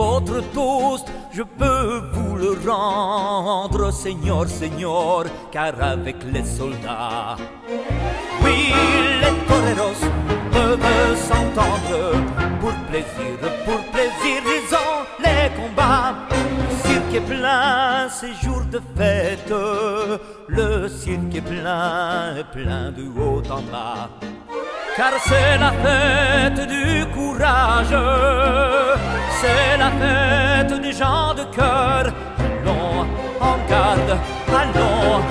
votre toast, je peux vous le rendre, Seigneur, Seigneur, car avec les soldats, oui, les toreros peuvent s'entendre. Pour plaisir, ils ont les combats. Le cirque est plein, c'est jour de fête. Le cirque est plein de haut en bas. Car c'est la fête du courage, c'est la fête des gens de cœur. Allons en garde, allons,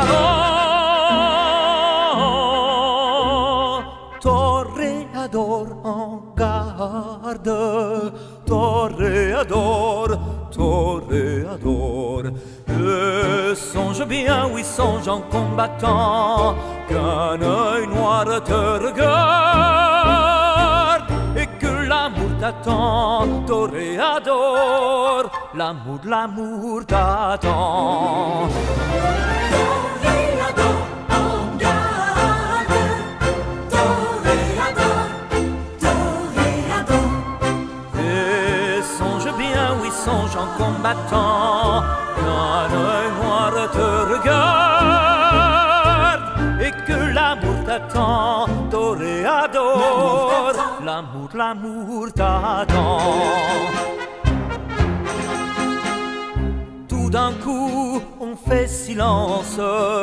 allons. Toreador en garde, Toreador, Toreador. Songe bien, oui, songe en combattant, qu'un œil noir te regarde et que l'amour t'attend, Toreador, l'amour t'attend. Toreador en garde, Toreador, Toreador. Et songe bien, oui, songe en combattant, qu'un œil noir te regarde et que l'amour t'attend, Toreador, l'amour t'attend. Tout d'un coup, on fait silence,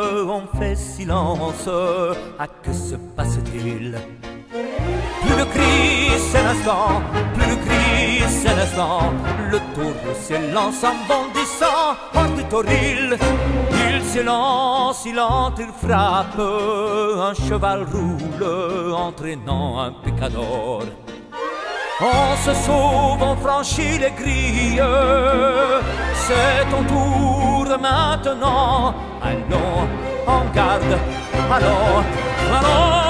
ah que se passe-t-il? Plus le cri, c'est l'instant, plus le cri, c'est l'instant. Le taureau s'élance en bondissant hors du Toril. Il s'élance, il entre, il frappe. Un cheval roule, entraînant un picador. On se sauve, on franchit les grilles. C'est ton tour maintenant. Allons en garde, allons, allons.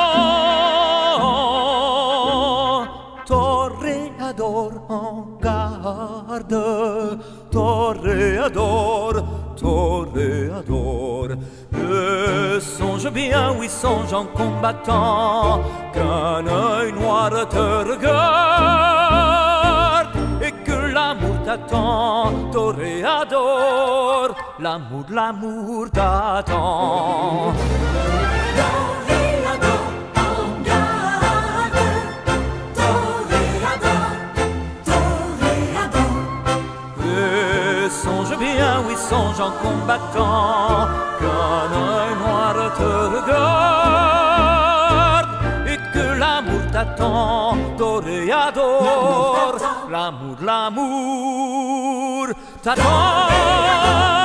Toreador en garde, Toreador, Toreador. Songe bien, oui, songe en combattant, qu'un œil noir te regarde et que l'amour t'attend, Toreador, l'amour t'attend. Songe bien, oui, songe en combattant, qu'un œil noir te regarde et que l'amour t'attend, Toreador, l'amour t'attend.